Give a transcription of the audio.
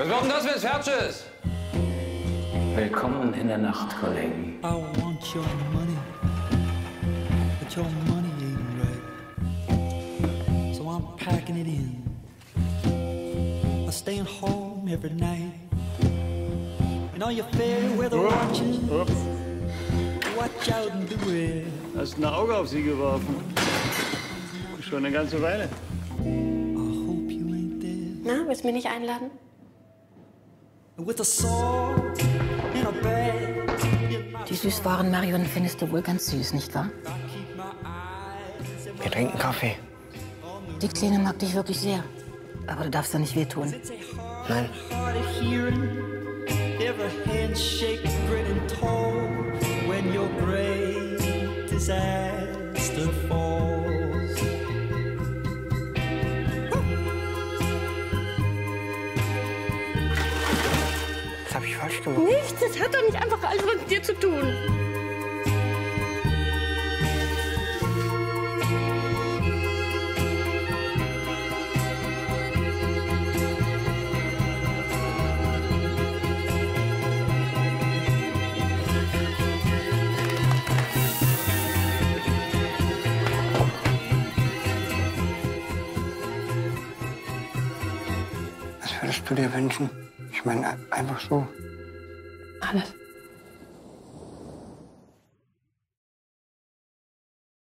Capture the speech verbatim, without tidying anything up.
Was wird denn das, wenn es fertig ist? Willkommen in der Nacht, Kollegen. I want your money, but your money ain't right. So I'm packing it in. I'm staying home every night. And all your fair weather watching. Watch out and beware. Hast ein Auge auf sie geworfen. Schon eine ganze Weile. I hope you ain't there. Na, willst du mich nicht einladen? With a sword in a bag. Die Süßwaren Marion findest du wohl ganz süß, nicht wahr? Wir trinken Kaffee. Die Kleine mag dich wirklich sehr. Aber du darfst ihr nicht wehtun. Nein. Every handshake great and tall when your great disaster falls. Was habe ich falsch gemacht? Nichts, das hat doch nicht einfach alles mit dir zu tun. Was würdest du dir wünschen? Ich meine, einfach so. Alles.